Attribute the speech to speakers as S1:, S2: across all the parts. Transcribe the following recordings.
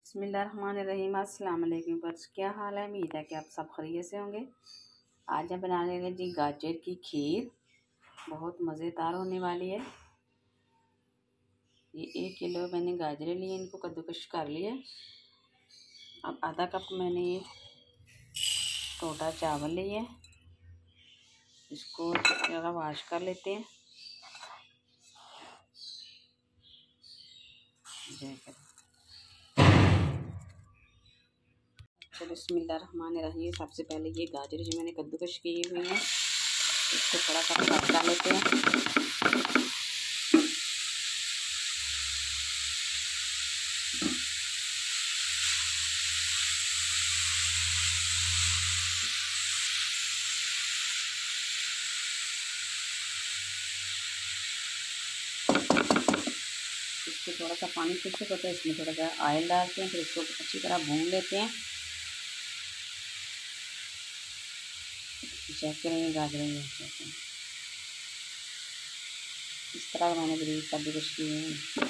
S1: बिस्मिल्लाहिर्रहमानिर्रहीम। अस्सलाम वालेकुम बच्चों, क्या हाल है? उम्मीद है कि आप सब खैरियत से होंगे। आज हम बनाने लगे जी गाजर की खीर, बहुत मज़ेदार होने वाली है। ये 1 किलो मैंने गाजरें लिए, इनको कद्दूकश कर लिया। अब आधा कप मैंने ये टोटा चावल लिए, इसको जगह वाश कर लेते हैं। तो बिस्मिल्लाहिर्रहमानिर्रहीम। सबसे पहले ये गाजर जो मैंने कद्दूकश की हुई है, इसको थोड़ा सा फ्राई कर लेते हैं। इसको थोड़ा सा पानी खुश्क होता है, इसमें थोड़ा सा ऑयल डालते हैं, फिर इसको अच्छी तरह भून लेते हैं। चेक करेंगे गाजरें इस तरह मैंने ब्रीज कद्दूकश किए हैं।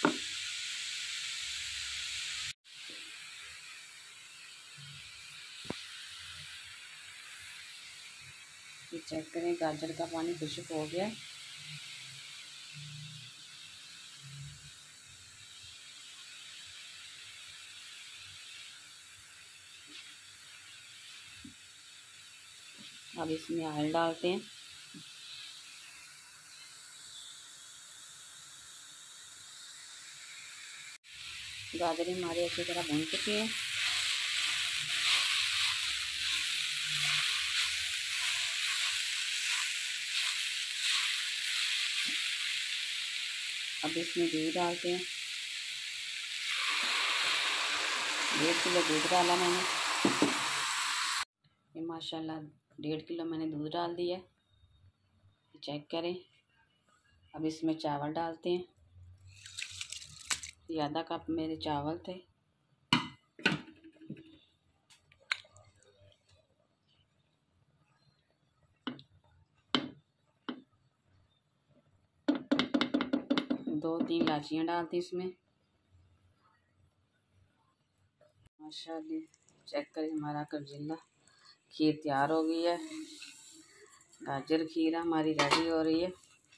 S1: चेक करें गाजर का पानी खुश्क हो गया। अब इसमें ऑयल डालते हैं। गाजरें हमारी अच्छी तरह भून चुकी है। अब इसमें दूध डालते हैं। 1.5 किलो दूध डाला मैंने। ये माशाल्लाह 1.5 किलो मैंने दूध डाल दिया। चेक करें। अब इसमें चावल डालते हैं। ये आधा कप मेरे चावल थे। दो 3 इलायचियाँ डालती इसमें। माशाल्लाह चेक करें, हमारा कब्जिल्ला खीर तैयार हो गई है। गाजर खीर हमारी रेडी हो रही है।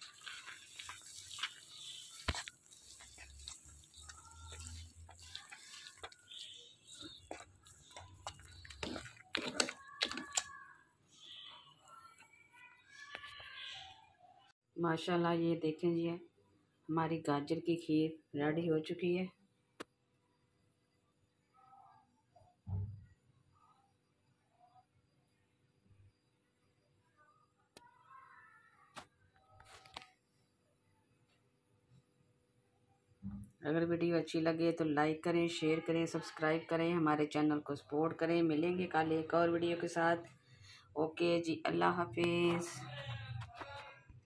S1: माशाल्लाह ये देखें जी, हमारी गाजर की खीर रेडी हो चुकी है। अगर वीडियो अच्छी लगे तो लाइक करें, शेयर करें, सब्सक्राइब करें, हमारे चैनल को सपोर्ट करें। मिलेंगे कल एक और वीडियो के साथ। ओके जी, अल्लाह हाफिज़।